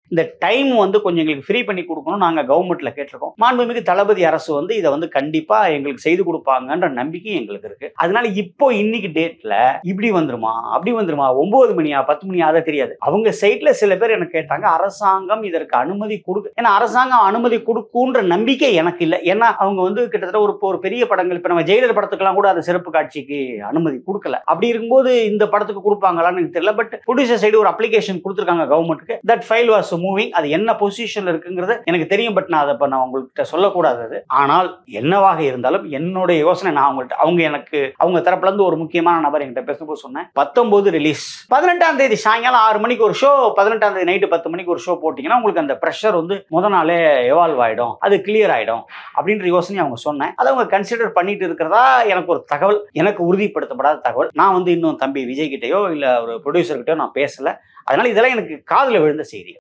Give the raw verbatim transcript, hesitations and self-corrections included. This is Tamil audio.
இந்த டைம் வந்து கொஞ்சம் எங்களுக்கு ஃப்ரீ பண்ணி கொடுக்கணும் நாங்க கவர்மெண்ட்ல கேட்டிருக்கோம். மாண்புமிகு தளபதி அரசு வந்து இதை வந்து கண்டிப்பா எங்களுக்கு செய்து கொடுப்பாங்கன்ற நம்பிக்கை எங்களுக்கு இருக்கு. அதனால இப்போ இன்னைக்கு டேட்ல இப்படி வந்துருமா அப்படி வந்துருமா ஒன்பது மணியா பத்து மணியா அதை தெரியாது. அவங்க சைட்ல சில பேர் எனக்கு கேட்டாங்க அரசாங்கம் இதற்கு அனுமதி கொடுக்கு. ஏன்னா அரசாங்கம் அனுமதி கொடுக்குன்ற நம்பிக்கை எனக்கு இல்லை. ஏன்னா அவங்க வந்து கிட்டத்தட்ட ஒரு ஒரு பெரிய படங்கள் இப்ப நம்ம ஜெயிலர் படத்துக்கெல்லாம் கூட அது சிறப்பு காட்சிக்கு அனுமதி கொடுக்கல. அப்படி இருக்கும்போது இந்த படத்துக்கு கொடுப்பாங்களான்னு எனக்கு தெரியல. பட் ப்ரொடியூசர் சைடு ஒரு அப்ளிகேஷன் கொடுத்துருக்காங்க கவர்மெண்ட்டுக்கு. That file was moving. அது என்ன பொசிஷன்ல இருக்குங்கிறது எனக்கு தெரியும். பட் நான் அதை நான் உங்கள்கிட்ட சொல்லக்கூடாது. ஆனால் என்னவாக இருந்தாலும் என்னுடைய யோசனை நான் அவங்கள்ட்ட அவங்க எனக்கு அவங்க தரப்புல இருந்து ஒரு முக்கியமான நபர் என்கிட்ட பேசும்போது சொன்னேன் பத்தொன்பது ரிலீஸ் பதினெட்டாம் தேதி சாயங்காலம் ஆறு மணிக்கு ஒரு ஷோ பதினெட்டாம் தேதி நைட்டு பத்து மணிக்கு ஒரு ஷோ போட்டீங்கன்னா உங்களுக்கு அந்த ப்ரெஷர் வந்து முத நாளே எவால்வ் ஆயிடும் அது கிளியர் ஆயிடும் அப்படின்ற யோசனை அவங்க சொன்னேன். அதை அவங்க கன்சிடர் பண்ணிட்டு இருக்கிறதா எனக்கு ஒரு தகவல். எனக்கு உறுதிப்படுத்தப்படாத தகவல். நான் வந்து இன்னும் தம்பி விஜய் கிட்டயோ இல்ல ஒரு ப்ரொடியூசர் கிட்டயோ நான் பேசல. அதனால இதெல்லாம் எனக்கு காதுல விழுந்த செய்தி.